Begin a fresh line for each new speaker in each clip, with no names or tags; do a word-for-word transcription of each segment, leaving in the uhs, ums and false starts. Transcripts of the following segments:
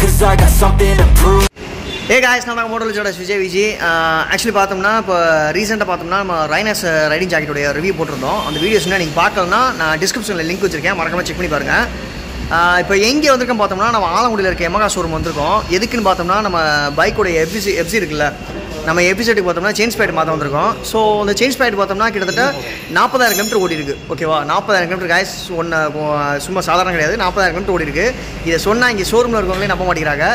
cause I got something to prove.
Hey guys, நான் தான் moto ஜோட விஜய் விஜய். ஆக்சுவலி பார்த்தோம்னா இப்போ ரீசெண்டாக பார்த்தோம்னா நம்ம ரைனஸ் ரைடிங் ஜாக்கெட்டோடைய ரிவ்யூ போட்டிருந்தோம். அந்த வீடியோஸ் நீங்கள் பார்க்கலன்னா நான் டிஸ்கிரிப்ஷனில் லிங்க் வச்சிருக்கேன், மறக்காம செக் பண்ணி பாருங்கள். இப்போ எங்கே வந்திருக்கோம் பார்த்தோம்னா நம்ம ஆலங்குடியில் இருக்க எமகா ஷோரூம் வந்திருக்கோம். எதுக்குன்னு பார்த்தோம்னா நம்ம பைக்கோடைய எஃப்சி எஃப்சி இருக்குல்ல, நம்ம எபிசோடுக்கு பார்த்தோம்னா சேஞ்ச் பேட் மாற்ற வந்திருக்கோம். ஸோ அந்த சேஞ்ச் பேட் பார்த்தோம்னா கிட்டத்தட்ட நாற்பதாயிரம் கிலோமீட்டர் ஓடி இருக்குது. ஓகேவா, நாற்பதாயிரம் கிலோமீட்டர் காய்ஸ் ஒன்று சும்மா சாதாரணம் கிடையாது, நாற்பதாயிரம் கிலோமீட்டர் ஓடி இருக்குது. இதை சொன்னால் இங்கே ஷோரூமில் இருக்கவங்களே நம்ப மாட்டேங்கிறாங்க.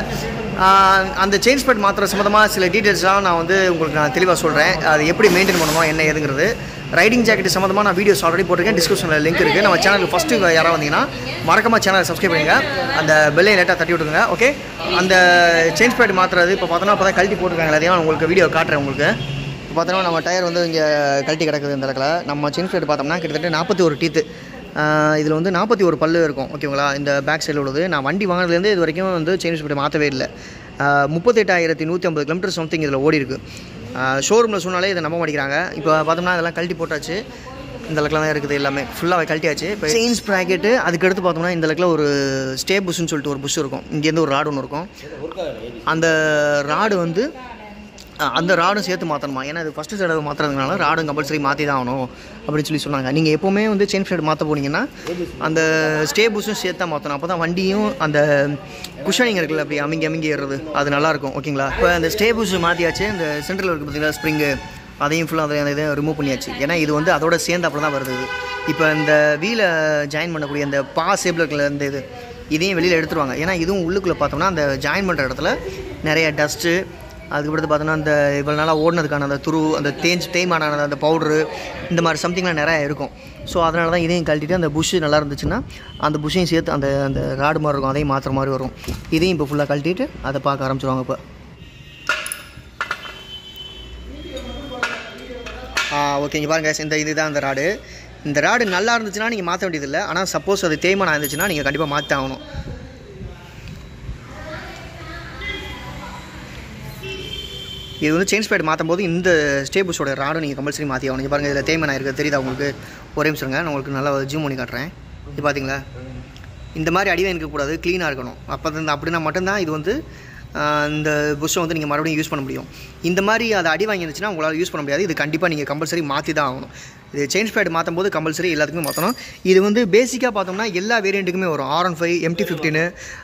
அந்த சேஞ்ச் பேட் மாத்திர சம்மந்தமாக சில டீட்டெயில்ஸ்லாம் நான் வந்து உங்களுக்கு நான் தெளிவாக சொல்கிறேன். அது எப்படி மெயின்டைன் பண்ணணும் என்ன ஏதுங்கிறது. ரைடிங் ஜாக்கெட் சம்மந்தமாக நான் வீடியோஸ் ஆல்ரெடி போட்டிருக்கேன், டிஸ்கிரிப்ஷனில் லிங்க் இருக்குது. நம்ம சேனலுக்கு ஃபஸ்ட்டு யாராவது வந்தீங்கன்னா மறக்காம சேனலை சப்ஸ்கிரைப் பண்ணுங்க, அந்த பெல்லை லேட்டாக தட்டி விட்டுருங்க. ஓகே, அந்த சேஞ்ச் பேட் மாற்றுறது இப்போ பார்த்தோன்னா அப்போ தான் கழட்டி போட்டிருக்காங்க. அதையும் உங்களுக்கு வீடியோ காட்டுறேன். உங்களுக்கு இப்போ பார்த்தோன்னா நம்ம டயர் வந்து இங்கே கழட்டி கிடக்குது. இந்த இடத்துல நம்ம சேஞ்ச் பேட் பார்த்தோம்னா கிட்டத்தட்ட நாற்பத்தி ஒரு டீத்து, இதில் வந்து நாற்பத்தி ஒரு பல்லு இருக்கும். ஓகேங்களா, இந்த பேக் சைடில் உள்ளது. நான் வண்டி வாங்கினதுலேருந்து இது வரைக்கும் வந்து சேஞ்ச் பேட் மாற்றவே இல்லை. முப்பத்தெட்டாயிரத்தி நூற்றி ஐம்பது கிலோமீட்டர் சம்திங் இதில் ஓடி இருக்குது. ஷோரூமில் சொன்னாலே இதை நம்ப மாட்டேங்கிறாங்க. இப்போ பார்த்தோம்னா இதெல்லாம் கழட்டி போட்டாச்சு. இந்த லக்கில் தான் இருக்குது, எல்லாமே ஃபுல்லாக கழட்டியாச்சு. இப்போ செயின் ஸ்ப்ராக்கெட்டு, அதுக்கடுத்து பார்த்தோம்னா இந்த லக்கில் ஒரு ஸ்டே புஷ்ன்னு சொல்லிட்டு ஒரு புஷ் இருக்கும். இங்கேருந்து ஒரு ராடு ஒன்று இருக்கும். அந்த ராடு வந்து அந்த ராடும் சேர்த்து மாற்றணுமா, ஏன்னா அது ஃபஸ்ட்டு தடவை மாற்றுறதுனால ராடும் கம்பல்சரி மாற்றி தான் ஆகணும் அப்படின்னு சொல்லி சொன்னாங்க. நீங்கள் எப்போவுமே வந்து செயின் ஸ்ப்ராக்கெட் மாற்ற போனீங்கன்னா அந்த ஸ்டே புஷும் சேர்த்து தான் மாற்றணும். அப்போ தான் வண்டியும் அந்த குஷனிங் இருக்குல்ல, அப்படி அமைங்கி அமைங்கி ஏறுறது அது நல்லாயிருக்கும். ஓகேங்களா, இப்போ அந்த ஸ்டே புஷ் மாற்றியாச்சு. இந்த சென்ட்ரல் இருக்குது பார்த்தீங்களா ஸ்ப்ரிங்கு, அதையும் ஃபுல்லாக அதை இதை ரிமூவ் பண்ணியாச்சு. ஏன்னா இது வந்து அதோட சேர்ந்து அப்புறம் தான் வருது. இப்போ இந்த வீலை ஜாயின் பண்ணக்கூடிய அந்த பா ஷேப்பில் இருக்கிற இந்த இது இதையும் வெளியில் எடுத்துருவாங்க. ஏன்னா இதுவும் உள்ளுக்குள்ளே பார்த்தோம்னா அந்த ஜாயின் பண்ணுற இடத்துல நிறைய டஸ்ட்டு, அதுக்கப்புறத்து பார்த்தோன்னா அந்த இவ்வளோ நாளாக ஓடினதுக்கான அந்த துரு, அந்த தேஞ்ச் தேய்மான அந்த பவுட்ரு, இந்த மாதிரி சம்திங்லாம் நிறையா இருக்கும். ஸோ அதனால தான் இதையும் கழட்டிட்டு அந்த புஷ்ஷு நல்லா இருந்துச்சுன்னா அந்த புஷ்ஷையும் சேர்த்து அந்த அந்த ராடு மாதிரி இருக்கும், அதையும் மாற்றுற மாதிரி வரும். இதையும் இப்போ ஃபுல்லாக கழட்டிட்டு அதை பார்க்க ஆரம்பிச்சிருவாங்க. இப்போ ஓகேங்க பாருங்க, இந்த இது தான் அந்த ராடு. இந்த ராடு நல்லா இருந்துச்சுன்னா நீங்கள் மாற்ற வேண்டியதில்லை. ஆனால் சப்போஸ் அது தேய்மானம் இருந்துச்சுன்னா நீங்கள் கண்டிப்பாக மாற்றி ஆகணும். இது வந்து சேஞ்ச் பேட் மாற்றும் போது இந்த ஸ்டே புஷோட ராடு நீங்கள் கம்பல்சரி மாற்றி ஆகணும். நீங்கள் பாருங்கள், இதில் தேய்மானம் இருக்குது, தெரியுதா உங்களுக்கு? ஒரே நிமிஷங்க, நான் உங்களுக்கு நல்லா ஜூம் பண்ணி காட்டுறேன். இது பார்த்தீங்களா, இந்த மாதிரி அடிவே இருக்கக்கூடாது, க்ளீனாக இருக்கணும். அப்போ தான் அப்படின்னா மட்டும்தான் இது வந்து இந்த புஷ்ஷை வந்து நீங்கள் மறுபடியும் யூஸ் பண்ண முடியும். இந்த மாதிரி அதை அடி வாங்கிருந்துச்சுன்னா உங்களால் யூஸ் பண்ண முடியாது. இது கண்டிப்பாக நீங்கள் கம்பல்சரி மாற்றி தான் ஆகணும். இது சேஞ்ச் பேட் மாற்றும் போது கம்பல்சரி எல்லாத்துக்குமே மாற்றணும். இது வந்து பேசிக்காக பார்த்தோம்னா எல்லா வேரியண்ட்டுக்குமே வரும். ஆர் ஒன் ஃபைவ், எம்டி ஃபிஃப்டின்னு,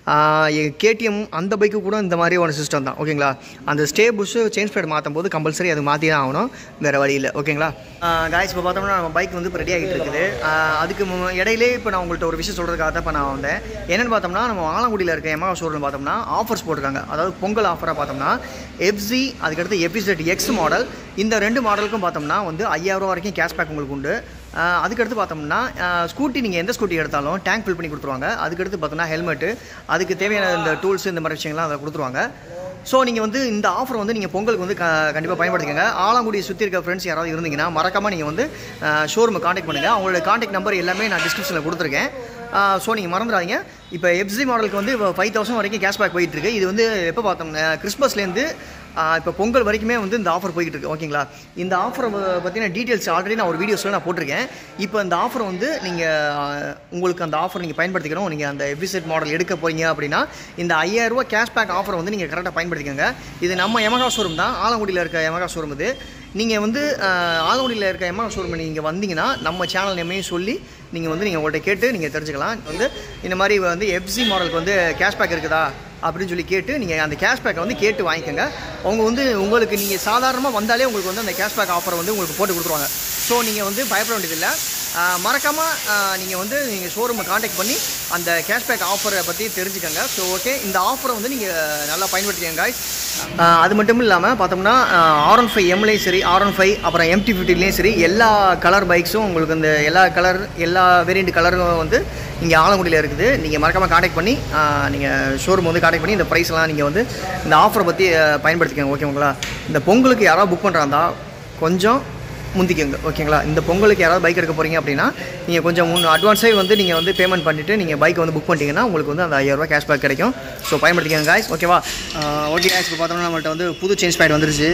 கேடிஎம் அந்த பைக்கு கூட இந்த மாதிரி ஒரு சிஸ்டம் தான். ஓகேங்களா, அந்த ஸ்டே புஷ்ஷு சேஞ்ச் பேட் மாற்றும் போது கம்பல்சரி அது மாற்றி தான் ஆகணும், வேறு வழி இல்லை. ஓகேங்களா காய்ஸ், இப்போ பார்த்தோம்னா நம்ம பைக் வந்து இப்போ ரெடி ஆகிட்டு இருக்குது. அதுக்கு இடையிலே இப்போ நான் உங்கள்கிட்ட ஒரு விஷயம் சொல்கிறதுக்காக தான் இப்போ நான் வந்தேன். என்னென்னு பார்த்தோம்னா நம்ம ஆலங்குடியில் இருக்க எமகா ஷோரூம் பார்த்தோம்னா ஆஃபர்ஸ் போட்டிருக்காங்க. அதாவது பொங்கல் ஆஃபராக பார்த்தோம்னா எஃப்சி, அதுக்கடுத்து எபிசெட் எக்ஸ் மாடல், இந்த ரெண்டு மாடலுக்கும் பார்த்தோம்னா வந்து ஐயாயிரம் ரூபா வரைக்கும் கேஷ்பேக் உங்களுக்கு உண்டு. அதுக்கடுத்து பார்த்தோம்னா ஸ்கூட்டி, நீங்கள் எந்த ஸ்கூட்டி எடுத்தாலும் டேங்க் ஃபில் பண்ணி கொடுத்துருவாங்க. அதுக்கடுத்து பார்த்தோம்னா ஹெல்மெட்டு, அதுக்கு தேவையான இந்த டூல்ஸ், இந்த மாதிரி விஷயங்கள்லாம் அதை கொடுத்துருவாங்க. ஸோ நீங்கள் வந்து இந்த ஆஃபர் வந்து நீங்கள் பொங்கலுக்கு வந்து க கண்டிப்பாக பயன்படுத்திக்கங்க. ஆலங்குடியை சுற்றி இருக்க ஃப்ரெண்ட்ஸ் யாராவது இருந்தீங்கன்னா மறக்காமல் நீங்கள் வந்து ஷோரூமை காண்டாக்ட் பண்ணுங்கள். அவங்களோட காண்டாக்ட் நம்பர் எல்லாமே நான் டிஸ்கிரிப்ஷனில் கொடுத்துருக்கேன். ஸோ நீங்கள் மறந்துடாதீங்க. இப்போ எஃப்சி மாடலுக்கு வந்து ஃபைவ் தௌசண்ட் வரைக்கும் கேஷ்பேக் போயிட்டுருக்கு. இது வந்து எப்போ பார்த்தோம்னா கிறிஸ்மஸ்லேருந்து இப்போ பொங்கல் வரைக்குமே வந்து இந்த ஆஃபர் போய்கிட்டு இருக்கு. ஓகேங்களா, இந்த ஆஃபரை பற்றின டீட்டெயில்ஸ் ஆல்ரெடி நான் ஒரு வீடியோஸில் நான் போட்டிருக்கேன். இப்போ இந்த ஆஃபர் வந்து நீங்கள் உங்களுக்கு அந்த ஆஃபர் நீங்கள் பயன்படுத்திக்கணும். நீங்கள் அந்த எபிசெட் மாடல் எடுக்க போகிறீங்க அப்படின்னா இந்த ஐயாயிரரூவா கேஷ்பேக் ஆஃபரை வந்து நீங்கள் கரெக்டாக பயன்படுத்திக்கோங்க. இது நம்ம எமகா ஷோரூம் தான், ஆலங்குடியில் இருக்க எமகா ஷோரூம். இது நீங்கள் வந்து ஆலங்குடியில் இருக்க எமகா ஷோரூம் நீங்கள் வந்தீங்கன்னா நம்ம சேனல் நேமையும் சொல்லி நீங்கள் வந்து நீங்கள் உங்கள்கிட்ட கேட்டு நீங்கள் தெரிஞ்சுக்கலாம். வந்து இந்த மாதிரி வந்து எஃப்சி மாடலுக்கு வந்து கேஷ்பேக் இருக்குதா அப்படின்னு சொல்லி கேட்டு நீங்கள் அந்த கேஷ்பேக்கை வந்து கேட்டு வாங்கிக்கோங்க. அவங்க வந்து உங்களுக்கு நீங்கள் சாதாரணமாக வந்தாலே உங்களுக்கு வந்து அந்த கேஷ்பேக் ஆஃபரை வந்து உங்களுக்கு போட்டு கொடுத்துருவாங்க. ஸோ நீங்கள் வந்து பயப்பட வேண்டியதில்லை. மறக்காமல் நீங்கள் வந்து நீங்கள் ஷோரூமை காண்டாக்ட் பண்ணி அந்த கேஷ்பேக் ஆஃபரை பற்றி தெரிஞ்சுக்கோங்க. ஸோ ஓகே, இந்த ஆஃபரை வந்து நீங்கள் நல்லா பயன்படுத்திக்கங்க காய்ஸ். அது மட்டும் இல்லாமல் பார்த்தோம்னா ஆர் ஒன் ஃபைவ் எம்லேயும் சரி, ஆர் ஒன் ஃபைவ் அப்புறம் எம்டி ஃபிஃப்டிலையும் சரி, எல்லா கலர் பைக்ஸும் உங்களுக்கு இந்த எல்லா கலர் எல்லா வேரியண்ட் கலரும் வந்து இங்கே ஆலங்குடியில் இருக்குது. நீங்கள் மறக்காமல் காண்டாக்ட் பண்ணி நீங்கள் ஷோரூம் வந்து காண்டாக்ட் பண்ணி இந்த ப்ரைஸ்லாம் நீங்கள் வந்து இந்த ஆஃபரை பற்றி பயன்படுத்திக்கோங்க. ஓகேங்களா, இந்த பொங்கலுக்கு யாராவது புக் பண்ணுறாந்தா கொஞ்சம் முந்திக்கோங்க. ஓகேங்களா, இந்த பொங்கலுக்கு யாராவது பைக் எடுக்க போகிறீங்க அப்படின்னா நீங்கள் கொஞ்சம் முன் அட்வான்ஸே வந்து நீங்கள் வந்து பேமெண்ட் பண்ணிவிட்டு நீங்கள் பைக்கை வந்து புக் பண்ணிட்டீங்கன்னா உங்களுக்கு வந்து அந்த ஐயாயிரரூவா கேஷ்பேக் கிடைக்கும். ஸோ பயன்படுத்திக்கோங்க காய்ஸ். ஓகேவா, ஓகே காய்ஸ், இப்போ பார்த்தோம்னா நம்மள்ட்ட வந்து புது சேஞ்ச் பேட் வந்துருச்சு.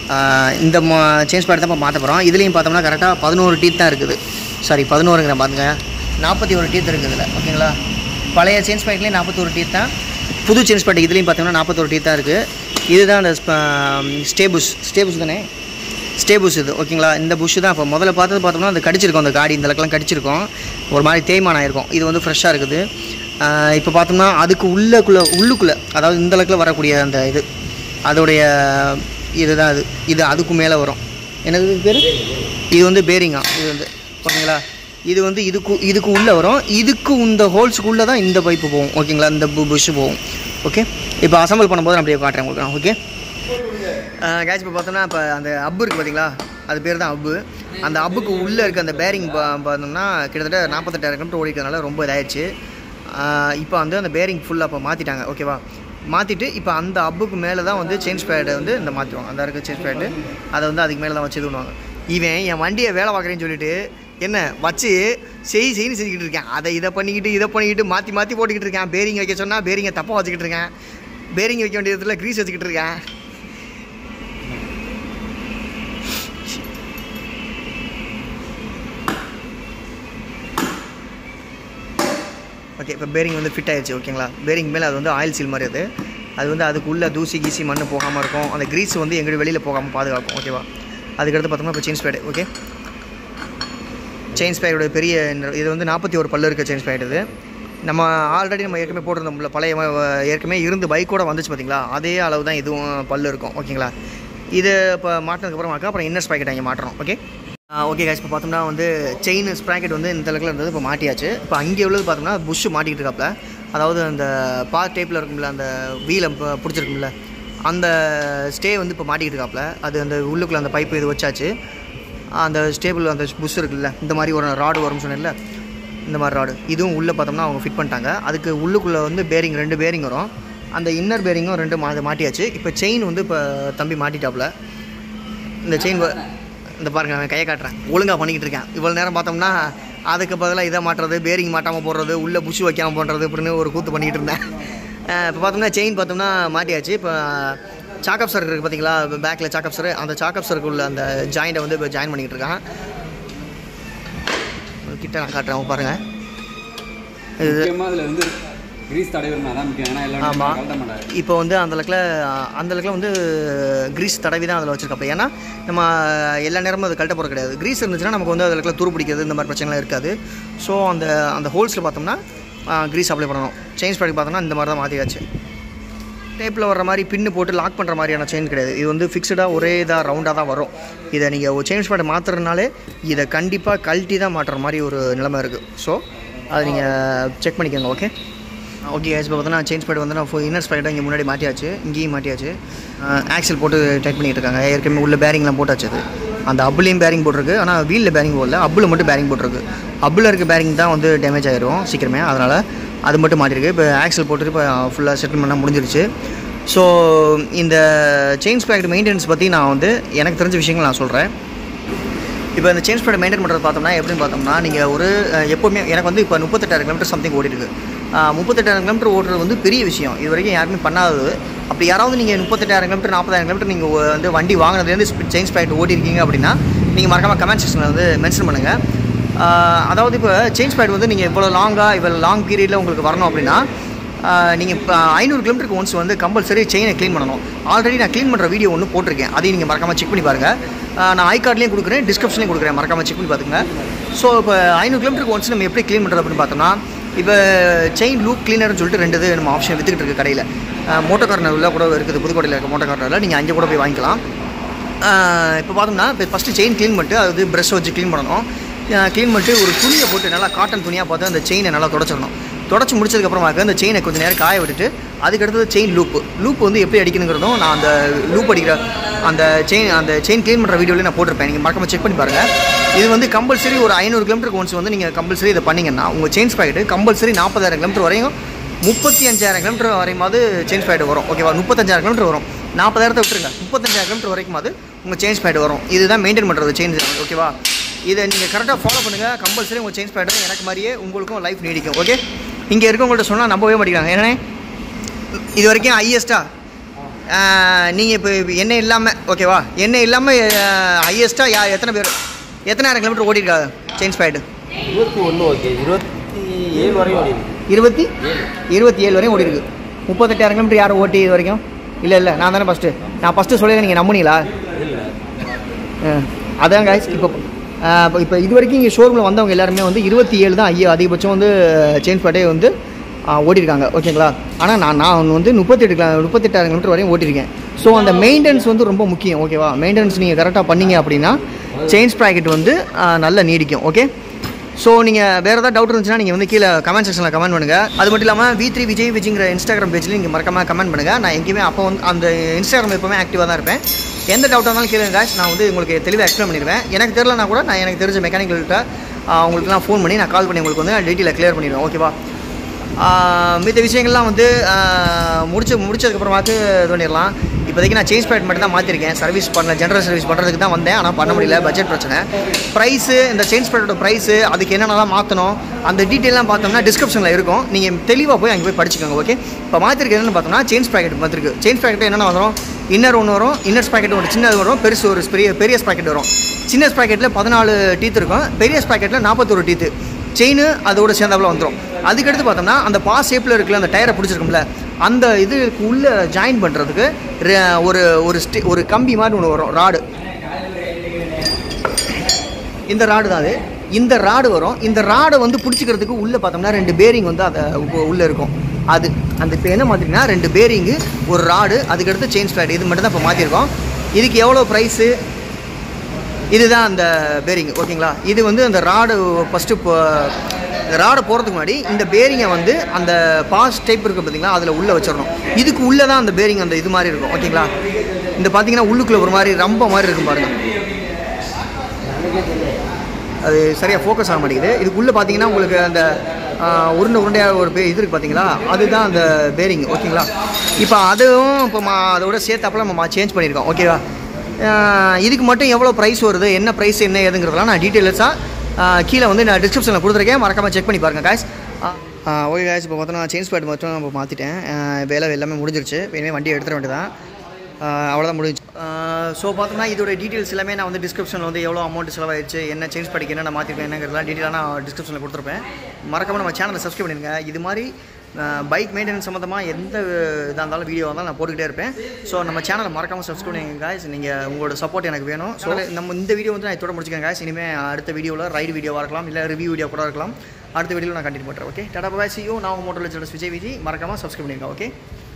இந்த சேஞ்ச் பேட் தான் இப்போ மாற்ற போகிறோம். இதுலேயும் பார்த்தோம்னா கரெக்டாக பதினோரு டீத் தான் இருக்குது. சாரி பதினோருங்கிற பாருங்க, நாற்பத்தி ஒரு டீத் இருக்குது இதில். ஓகேங்களா, பழைய சேஞ்ச் பேட்லேயும் நாற்பத்தி ஒரு டீத் தான். புது சேஞ்ச் பேட் இதுலேயும் பார்த்தீங்கன்னா நாற்பத்தொரு டீத்தாக இருக்குது. இதுதான் அந்த ஸ்டே புஷ் ஸ்டே புஷ் தானே ஸ்டே புஷ் இது ஓகேங்களா. இந்த புஷ் தான் இப்போ முதல்ல பார்த்தது பார்த்தோம்னா அது கடிச்சிருக்கும், அந்த காடி இந்த அளவுக்குலாம் கடிச்சிருக்கும், ஒரு மாதிரி தேய்மானம் ஆயிருக்கும். இது வந்து ஃப்ரெஷ்ஷாக இருக்குது. இப்போ பார்த்தோம்னா அதுக்கு உள்ளக்குள்ளே உள்ளுக்குள்ளே அதாவது இந்த அளவுக்குள்ள வரக்கூடிய அந்த இது அதோடைய இதுதான் அது இது அதுக்கு மேலே வரும். என்னது பேர்? இது வந்து பேரிங்கா. இது வந்து ஓகேங்களா, இது வந்து இதுக்கு இதுக்கு உள்ளே வரும். இதுக்கு இந்த ஹோல்ஸுக்குள்ளே தான் இந்த பைப்பு போகும் ஓகேங்களா, இந்த புஷ்ஷு போகும். ஓகே, இப்போ அசம்பிள் பண்ணும்போது நான் அப்படியே காட்டுறேன் உங்களுக்கு. ஓகே கேட்ச் இப்போ பார்த்தோம்னா இப்போ அந்த அப்பு இருக்குது பார்த்தீங்களா, அது பேர் தான் அப்பு. அந்த அப்புக்கு உள்ளே இருக்க அந்த பேரிங் பார்த்தோம்னா கிட்டத்தட்ட நாற்பத்தெட்டாயிரம் கிலோமீட்டர் ஓடிக்கிறதுனால ரொம்ப இதாகிடுச்சு. இப்போ வந்து அந்த பேரிங் ஃபுல்லாக இப்போ மாற்றிட்டாங்க ஓகேவா. மாற்றிட்டு இப்போ அந்த அப்புக்கு மேலே தான் வந்து சேஞ்ச் பேடு வந்து இந்த மாற்றுவாங்க. அந்த இருக்க சேஞ்ச் பேடு அதை வந்து அதுக்கு மேலே தான் வச்சு இதுவாங்க. இவன் என் வண்டியை வேலை பார்க்குறேன்னு சொல்லிட்டு என்ன வச்சு செய் செய்னு செஞ்சுக்கிட்டு இருக்கேன். அதை இதை பண்ணிக்கிட்டு இதை பண்ணிக்கிட்டு மாற்றி மாற்றி போட்டுக்கிட்டு இருக்கேன். பேரிங் வைக்க சொன்னால் பேரிங்கை தப்பாக வச்சுக்கிட்டு இருக்கேன். பேரிங் வைக்க வேண்டிய இடத்துல க்ரீஸ் வச்சுக்கிட்டு இருக்கேன். ஓகே, இப்போ பேரிங் வந்து ஃபிட் ஆகிடுச்சு ஓகேங்களா. பேரிங் மேலே அது வந்து ஆயில் சீல் மாதிரி அது அது வந்து அதுக்குள்ளே தூசி கீசி மண் போகாமல் இருக்கும். அந்த க்ரீஸ் வந்து எங்கேயும் வெளியில் போகாமல் பாதுகாக்கும் ஓகேவா. அதுக்கடுத்து பார்த்தோம்னா இப்போ சேஞ்ச் பேடு. ஓகே, சேஞ்ச் பேடோட பெரிய இது வந்து நாற்பத்தி ஒரு பல்லு இருக்க சேஞ்ச் பேட். இது நம்ம ஆல்ரெடி நம்ம ஏற்கனவே போட்டிருந்தோம்ல, பழைய ஏற்கனவே இருந்து பைக்கோட வந்துச்சு பார்த்தீங்களா, அதே அளவு தான் இதுவும் பல்லு இருக்கும் ஓகேங்களா. இது இப்போ மாட்டினதுக்கப்புறம் அப்புறம் இன்னர் ஸ்ப்ராக்கெட் இங்கே மாட்டுறோம். ஓகே ஓகே காய்ச்சி இப்போ பார்த்தோம்னா வந்து செயின் ஸ்ப்ராக்கெட் வந்து இந்த அளவுக்கு இருந்தது, இப்போ மாட்டியாச்சு. இப்போ அங்கே உள்ளது பார்த்தோம்னா புஷ்ஷு மாட்டிக்கிட்டு இருக்காப்புல, அதாவது அந்த பா டேப்பில் இருக்கும்ல அந்த வீலை இப்போ பிடிச்சிருக்கும்ல அந்த ஸ்டே வந்து இப்போ மாட்டிக்கிட்டு இருக்காப்புல. அது அந்த உள்ளுக்குள்ளே அந்த பைப்பு இது வச்சாச்சு. அந்த ஸ்டேபிள் அந்த புஷ் இருக்குல்ல, இந்த மாதிரி ஒரு ராடு வரும்னு சொன்னேன்ல, இந்த மாதிரி ராடு இதுவும் உள்ளே பார்த்தோம்னா அவங்க ஃபிட் பண்ணிட்டாங்க. அதுக்கு உள்ளுக்குள்ளே வந்து பேரிங் ரெண்டு பேரிங் வரும். அந்த இன்னர் பேரிங்கும் ரெண்டு மா மாட்டியாச்சு. இப்போ செயின் வந்து இப்போ தம்பி மாட்டிட்டாப்புல. இந்த செயின் இந்த பாருங்க, அவன் கையை காட்டுறேன், ஒழுங்காக பண்ணிக்கிட்டு இருக்கேன். இவ்வளோ நேரம் பார்த்தோம்னா அதுக்கு பதிலாக இதை மாட்டுறது, பேரிங் மாட்டாமல் போடுறது, உள்ளே புஷ் வைக்காமல் போடுறது அப்படின்னு ஒரு கூத்து பண்ணிக்கிட்டு இருந்தேன். இப்போ பார்த்தோம்னா செயின் பார்த்தோம்னா மாட்டியாச்சு. இப்போ சாக்கப் சர்க்கு இருக்குது பார்த்தீங்களா, பேக்கில் சாக்கப் சர், அந்த சாக்கப் சருக்கு உள்ள அந்த ஜாயிண்ட்டை வந்து இப்போ ஜாயின் பண்ணிக்கிட்டு இருக்கான். கிட்ட நான் காட்டுறேன் பாருங்கள். இது வந்து கிரீஸ் தடவினா தான் முக்கியம். ஏன்னா எல்லாம் ஆமாம், இப்போ வந்து அந்த அளவுக்குல அந்த அளவுக்குல வந்து கிரீஸ் தடவி தான் அதில் வச்சுருக்கப்போ. ஏன்னா நம்ம எல்லா நேரமும் அது கழட்ட போகிறது கிடையாது. கிரீஸ் இருந்துச்சுன்னா நமக்கு வந்து அதில் துரு பிடிக்கிறது இந்த மாதிரி பிரச்சனைலாம் இருக்காது. ஸோ அந்த அந்த ஹோல்ஸில் பார்த்தோம்னா கிரீஸ் அப்ளை பண்ணணும். சேஞ்ச் பண்ணி பார்த்தோம்னா இந்த மாதிரி தான் மாற்றியாச்சு. டேப்பில் வர மாதிரி பின்னு போட்டு லாக் பண்ணுற மாதிரியான சேஞ்ச் கிடையாது. இது வந்து ஃபிக்ஸ்டாக ஒரே இதாக ரவுண்டாக தான் வரும். இதை நீங்கள் ஒரு சேஞ்ச் பண்ணி மாற்றுறதுனாலே இதை கண்டிப்பாக கழட்டி தான் மாட்டுற மாதிரி ஒரு நிலைமை இருக்குது. ஸோ அதை நீங்கள் செக் பண்ணிக்கோங்க. ஓகே ஓகே இப்போ பார்த்தோன்னா சேஞ்ச் பேட் வந்து நான் இன்னர் ஸ்பைடாக இங்கே முன்னாடி மாட்டியாச்சு, இங்கேயும் மாட்டியாச்சு. ஆக்சல் போட்டு டைட் பண்ணிகிட்டு இருக்காங்க. ஏற்கனவே உள்ள பேரிங்லாம் போட்டாச்சு. அது அந்த அப்புலையும் பேரிங் போட்டிருக்கு, ஆனால் வீலில் பேரிங் போடல, அப்பில் மட்டும் பேரிங் போட்டிருக்கு. அப்பில் இருக்க பேரிங் தான் வந்து டேமேஜ் ஆகிரும் சீக்கிரமே, அதனால் அது மட்டும் மாட்டிருக்கு. இப்போ ஆக்சல் போட்டுட்டு இப்போ ஃபுல்லாக செட்டில் பண்ணால் முடிஞ்சிருச்சு. ஸோ இந்த செயின் ஸ்ப்ராக்கெட் மெயின்டெனன்ஸ் பற்றி நான் வந்து எனக்கு தெரிஞ்ச விஷயங்கள் நான் சொல்கிறேன். இப்போ இந்த சேஞ்ச் பேட் மெயின்டைன் பண்ணுறது பார்த்தோம்னா எப்படின்னு பார்த்தோம்னா, நீங்கள் ஒரு எப்போவுமே எனக்கு வந்து இப்போ முப்பத்தெட்டாயிரம் கிலோமீட்டர் சம்திங் ஓடிருக்கு. முப்பத்தெட்டாயிரம் கிலோமீட்டர் ஓடுறது வந்து பெரிய விஷயம், இது வரைக்கும் யாருமே பண்ணாதது. அப்படி யாராவது நீங்கள் முப்பத்தெட்டாயிரம் கிலோமீட்டர் நாற்பதாயிரம் கிலோமீட்டர் நீங்கள் வந்து வண்டி வாங்கினதுலேருந்து சேஞ்ச் பேட் ஓட்டிருக்கீங்க அப்படின்னா நீங்கள் மறக்காமல் கமெண்ட் செக்ஷனில் வந்து மென்ஷன் பண்ணுங்கள். அதாவது இப்போ சேஞ்ச் பேட் வந்து நீங்கள் இவ்வளோ லாங்காக இவ்வளோ லாங் பீரியடில் உங்களுக்கு வரணும் அப்படின்னா நீங்கள் இப்போ ஐநூறு கிலோமீட்டருக்கு ஒன்ஸ் வந்து கம்பல்சரி செயினை க்ளீன் பண்ணணும். ஆல்ரெடி நான் க்ளீன் பண்ணுற வீடியோ ஒன்று போட்டிருக்கேன், அதையும் நீங்கள் மறக்காமல் செக் பண்ணி பாருங்கள். நான் ஐ கார்ட்லேயும் கொடுக்குறேன், டிஸ்கிரிப்ஷன்லேயும் கொடுக்குறேன், மறக்காமல் செக் பண்ணி பார்த்துங்க. ஸோ இப்போ ஐநூறு கிலோமீட்டருக்கு ஒன்ஸ் நம்ம எப்படி க்ளீன் பண்ணுறது அப்படின்னு பார்த்தோம்னா, இப்போ செயின் லூப் க்ளீனர்னு சொல்லிட்டு ரெண்டு இது நம்ம ஆப்ஷன் விற்றுக்கிட்டு இருக்குது கடையில். மோட்டோ கார்னரில் கூட இருக்குது, புதுக்கோட்டையில் இருக்க மோட்டோ கார்னரில் நீங்கள் அங்கே கூட போய் வாங்கிக்கலாம். இப்போ பார்த்தோம்னா இப்போ ஃபஸ்ட்டு செயின் க்ளீன் பண்ணிட்டு அது ப்ரெஷ் வச்சு க்ளீன் பண்ணணும். க்ளீன் பண்ணிட்டு ஒரு துணியை போட்டு நல்லா காட்டன் துணியாக பார்த்து அந்த செயினை நல்லா தொடச்சிடணும். தொடச்சி முடிச்சதுக்கப்புறமாக்க அந்த செயினை கொஞ்சம் நேரம் காய விட்டுட்டு அதுக்கடுத்தது செயின் லூப்பு லூப் வந்து எப்படி அடிக்கணுங்கிறதும் நான் அந்த லூப் அடிக்கிற அந்த செயின் அந்த செயின் க்ளீன் பண்ணுற வீடியோவில் நான் போட்டிருப்பேன், நீங்கள் மறக்காமல் செக் பண்ணி பாருங்கள். இது வந்து கம்பல்சரி ஒரு ஐநூறு கிலோமீட்டருக்கு ஒன்ஸ் வந்து நீங்கள் கம்பல்சரி இதை பண்ணிங்கன்னா உங்கள் செயின் ஸ்பாக்கெட்டு கம்பல்சரி நாற்பதாயிரம் கிலோமீட்டர் வரையும் முப்பத்தி அஞ்சாயிரம் கிலோமீட்டர் வரையுமாவது சேஞ்ச் பேட் வரும். ஓகேவா, முப்பத்தஞ்சாயிரம் கிலோமீட்டர் வரும். நாற்பதாயிரத்தை விட்டுருங்க, முப்பத்தஞ்சாயிரம் கிலோமீட்டர் வரைக்கும் அது உங்கள் சேஞ்ச் பேட் வரும். இதுதான் மெயின்டைன் பண்ணுறது சேஞ்ச். ஓகேவா, இதை நீங்கள் கரெக்டாக ஃபாலோ பண்ணுங்கள். கம்பல்சரி உங்கள் சேஞ்ச் பேட் எனக்கு மாதிரியே உங்களுக்கும் லைஃப் நீடிக்கும். ஓகே, இங்கே இருக்கவங்கள்ட்ட சொன்னால் நம்பவே மாட்டேங்கிறாங்க. ஏன்னா இது வரைக்கும் ஹையஸ்ட்டாக நீங்கள் இப்போ எண்ணெய் இல்லாமல் ஓகேவா எண்ணெய் இல்லாமல் ஹையஸ்ட்டாக யா எத்தனை பேர் எத்தனாயிரம் கிலோமீட்டர் ஓடிருக்காங்க சேஞ்ச் பேட்டு? இருபத்தி ஒன்று ஓகே இருபத்தி ஏழு வரையும் ஓடி இருபத்தி இருபத்தி ஏழு வரையும் ஓடி இருக்கு. முப்பத்தெட்டாயிரம் கிலோமீட்டர் யாரும் ஓட்டி இது வரைக்கும்? இல்லை இல்லை நான் தானே ஃபஸ்ட்டு நான் ஃபஸ்ட்டு சொல்லி நீங்கள் நம்புனீங்களா? அதான் காய்ஸ். இப்போ இப்போ இது வரைக்கும் இங்கே ஷோரூமில் வந்தவங்க எல்லாருமே வந்து இருபத்தி ஏழு தான் ஐயோ அதிகபட்சம் வந்து சேஞ்ச் பாட்டே வந்து ஓட்டியிருக்காங்க ஓகேங்களா. ஆனால் நான் நான் வந்து முப்பத்தெட்டு கிலோ முப்பத்தெட்டாயிரம் கிலோமீட்டர் வரையும் ஓட்டியிருக்கேன். ஸோ அந்த மெயின்டெனன்ஸ் வந்து ரொம்ப முக்கியம் ஓகேவா. மெயின்டெனன்ஸ் நீங்கள் கரெக்டாக பண்ணிங்க அப்படின்னா செயின் ஸ்ப்ராக்கெட் வந்து நல்லா நீடிக்கும். ஓகே, ஸோ நீங்கள் வேறு ஏதாவது டவுட் இருந்துச்சுன்னா நீங்கள் வந்து கீழே கமெண்ட் செக்ஷனில் கமெண்ட் பண்ணுங்கள். அது மட்டும் இல்லாமல் வி த்ரீ விஜய் விஜய்ங்கிற இன்ஸ்டாகிராம் பேஜில் நீங்கள் மறக்காமல் கமெண்ட் பண்ணுங்கள். நான் எங்கேயுமே அப்போ வந்து அந்த இன்ஸ்டாகிராம் எப்போவுமே ஆக்டிவாக தான் இருப்பேன். எந்த டவுட்டாக இருந்தாலும் கேளுங்க காய்ஸ், நான் வந்து உங்களுக்கு தெளிவாக எக்ஸ்பிளைன் பண்ணிடுவேன். எனக்கு தெரியலனா கூட நான் எனக்கு தெரிஞ்ச மெக்கானிக்கல்கிட்ட உங்களுக்கு நான் ஃபோன் பண்ணி நான் கால் பண்ணி உங்களுக்கு வந்து நான் டீட்டெயிலாக கிளியர் பண்ணிடுவேன் ஓகேவா. மித்த விஷயங்கள்லாம் வந்து முடிச்சு முடிச்சதுக்கப்புறமாக்கு இது பண்ணிடலாம். இப்போதைக்கு நான் சேஞ்ச் பேட் மட்டும் தான் மாற்றிருக்கேன். சர்வீஸ் பண்ணல, ஜென்ரல் சர்வீஸ் பண்ணுறதுக்கு தான் வந்தேன். ஆனால் பண்ண முடியல, பட்ஜெட் பிரச்சனை. ப்ரைஸு இந்த சேஞ்ச் பேட்டோட ப்ரைஸு அதுக்கு என்னென்னலாம் மாற்றணும் அந்த டீட்டெயிலாம் பார்த்தோம்னா டிஸ்கிரிப்ஷனில் இருக்கும். நீங்கள் தெளிவாக போய் அங்கே போய் படிச்சுக்கோங்க ஓகே. இப்போ மாற்றிருக்கு என்னென்னு பார்த்தோம்னா சேஞ்ச் பேக்கெட் மாற்றிருக்கு. சேஞ்ச் பேக்கெட் என்னென்ன வரும்? இன்னர் ஒன்று வரும், இன்னர் ஸ்பாக்கெட் ஒரு சின்னது வரும், பெருசு ஒரு பெரிய பெரிய ஸ்பாக்கெட் வரும். சின்ன ஸ்பாக்கெட்டில் பதினாலு டீத் இருக்கும், பெரிய ஸ்பாக்கெட்டில் நாற்பத்தொரு டீத்து. செயின் அதோட சேர்ந்தாப்புல வந்துடும். அதுக்கடுத்து பார்த்தோம்னா அந்த பாஸ் ஷேப்பில் இருக்குல்ல அந்த டயரை பிடிச்சிருக்கும்ல அந்த இது உள்ளே ஜாயின் பண்ணுறதுக்கு ஒரு ஒரு ஸ்டே ஒரு கம்பி மாதிரி ஒன்று வரும், ராடு. இந்த ராடு தான் அது. இந்த ராடு வரும். இந்த ராடை வந்து பிடிச்சிக்கிறதுக்கு உள்ளே பார்த்தோம்னா ரெண்டு பேரிங் வந்து அதை உள்ளே இருக்கும். அது அந்த இப்போ என்ன மாதிரினா ரெண்டு பேரிங்கு ஒரு ராடு அதுக்கடுத்து செயின் ஸ்ப்ராட் இது மட்டும் தான் இப்போ மாற்றிருக்கோம். இதுக்கு எவ்வளோ ப்ரைஸு? இதுதான் அந்த பேரிங் ஓகேங்களா. இது வந்து அந்த ராடு ஃபஸ்ட்டு இப்போ ராடை போகிறதுக்கு முன்னாடி இந்த பேரிங்கை வந்து அந்த பாஸ் டைப் இருக்குது பார்த்தீங்களா அதில் உள்ளே வச்சிடணும். இதுக்கு உள்ளே தான் அந்த பேரிங் அந்த இது மாதிரி இருக்கும் ஓகேங்களா. இந்த பார்த்தீங்கன்னா உள்ளுக்குள்ளே ஒரு மாதிரி ரொம்ப மாதிரி இருக்கும் பாருங்கள். அது சரியாக ஃபோக்கஸ் ஆக மாட்டேங்குது. இதுக்குள்ளே பார்த்தீங்கன்னா உங்களுக்கு அந்த உருண்டை உருண்டையாக ஒரு பே இது இருக்குது பார்த்தீங்களா அதுதான் அந்த பேரிங் ஓகேங்களா. இப்போ அதுவும் இப்போ மா அதோட சேர்த்தாப்பில் நம்ம சேஞ்ச் பண்ணியிருக்கோம் ஓகேவா. இதுக்கு மட்டும் எவ்வளோ ப்ரைஸ் வருது, என்ன ப்ரைஸ் என்ன ஏதுங்கிறதெல்லாம் நான் டீட்டெயில்ஸாக கீழே வந்து நான் டிஸ்கிரிப்ஷனில் கொடுத்துருக்கேன், மறக்காமல் செக் பண்ணி பாருங்கள் காய்ஸ். ஓகே காய்ஸ், இப்போ பார்த்தோன்னா சேஞ்ச் பேட் மட்டும் நம்ம மாற்றிட்டேன். வேலை எல்லாமே முடிஞ்சிருச்சு. இனிமேல் வண்டியை எடுத்துட வேண்டியதான், அவ்வளோதான் முடிஞ்சு. ஸோ பார்த்தோம்னா இதோட டீட்டெயில்ஸ் எல்லாமே நான் வந்து டிஸ்கிரிப்ஷனில் வந்து எவ்வளோ அமௌண்ட் செலவாயிடுச்சு, என்ன சேஞ்ச் படிக்க என்ன நான் மாற்றிருக்கேன் என்னங்கிறதுலாம் டீட்டெயிலாக நான் டிஸ்கிரிப்ஷனில் கொடுத்துருப்பேன். மறக்காமல் நம்ம சேனலை சப்ஸ்கிரைப் பண்ணிடுங்க. இது மாதிரி பைக் மெயின்டெனன்ஸ் சம்மந்தமாக எந்த இதாக இருந்தாலும் வீடியோ வந்தாலும் நான் போட்டுக்கிட்டே இருப்பேன். ஸோ நம்ம சேனலை மறக்காமல் சப்ஸ்கிரைப் பண்ணுங்க காய்ஸ். நீங்கள் உங்களோட சப்போர்ட் எனக்கு வேணும். ஸோ நம்ம இந்த வீடியோ வந்து நான் இதோட முடிச்சுக்கேன் காய்ஸ். இனிமேல் அடுத்த வீடியோவில் ரைடு வீடியோவாக இருக்கலாம், இல்லை ரிவ்யூ வீடியோ கூட இருக்கலாம். அடுத்த வீடியோவில் நான் கண்டினியூ பண்ணுறேன். Okay, tata bye, see you. நான் உங்கள் மோட்டோ லெஜெண்ட்ஸ் விஜய் விஜய். மறக்காமல் சப்ஸ்கிரைப் பண்ணிடுங்க. ஓகே.